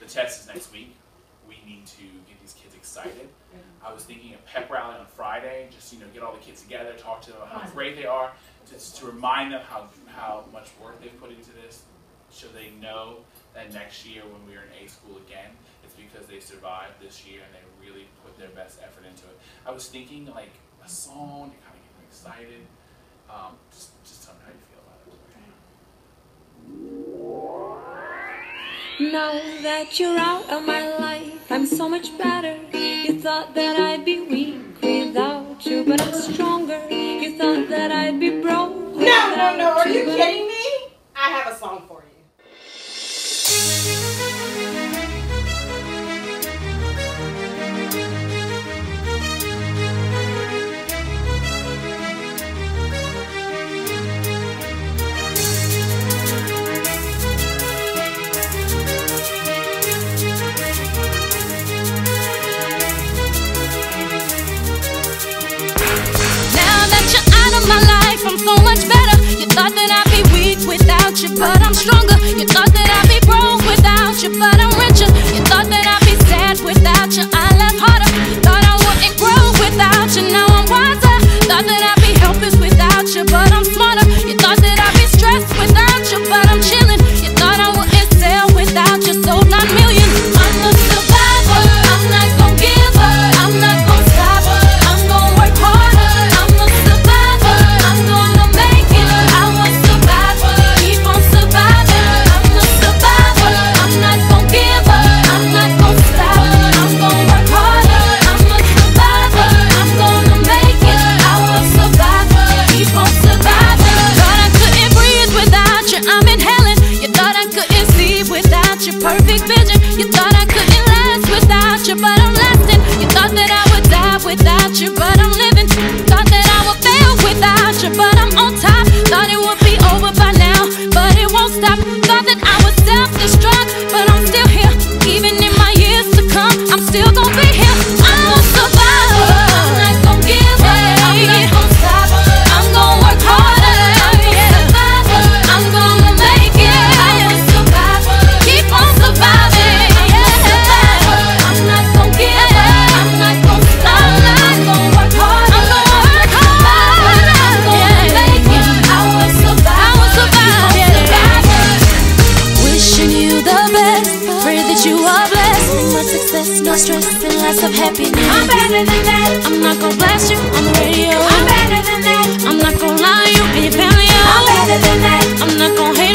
the test is next week. We need to get these kids excited. I was thinking a pep rally on Friday, just get all the kids together, talk to them about how great they are, to remind them how much work they've put into this, so they know that next year when we're in A school again, it's because they survived this year and they really put their best effort into it. I was thinking like a song to kind of get them excited. Just tell me how you feel about it. Now that you're out of my life, I'm so much better. You thought that I'd be weak without you, but I'm stronger. You thought that I'd be broke. No, are you kidding me? I have a song for you. My life, I'm so much better. You thought that I'd be weak without you, but I'm stronger. You thought that I'd be broke without you, but I'm richer. You thought that I'd be sad without you, I laugh harder. Thought I wouldn't grow without you, now I'm wiser. Thought that I'd be helpless without you, but I'm smarter. You thought that I'd be stressed without you, but I'm chilling. You thought I wouldn't sell without you, sold 9 million. I'm a survivor, I'm not gonna give up, I'm not gonna stop, I'm gonna work harder. Perfect vision. You thought I couldn't last without you, but I'm lasting. You thought that I would die without you, but I'm living. Thought that I would fail without you, but I'm on top. Thought it would be over by now, but it won't stop. Thought that I would self-destruct, but I'm still here. Even in my years to come, I'm still gonna be here. I'm a survivor, I'm not gonna give up, I'm not gonna stop, I'm gonna work harder. I'm a survivor, I'm gonna make it. I am a survivor, keep on surviving. I'm a survivor, I'm not gonna give up, I'm not gonna stop, I'm gonna work hard. I'm gonna work hard, I'm gonna make it. I will survive, I will survive, wishing you the best, pray that you are blessed. Much success, no stress, and lots of happiness. I'm better than that. I'm not gonna blast you on the radio. I'm better than that. I'm not gonna lie to you and your family. I'm better than that. I'm not gonna hate